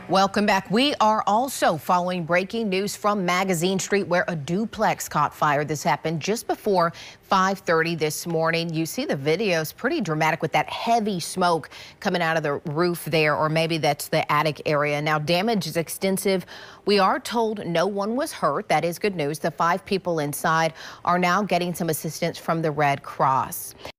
Welcome back. We are also following breaking news from Magazine Street where a duplex caught fire. This happened just before 5:30 this morning. You see the videos, pretty dramatic with that heavy smoke coming out of the roof there, or maybe that's the attic area. Now damage is extensive. We are told no one was hurt. That is good news. The 5 people inside are now getting some assistance from the Red Cross.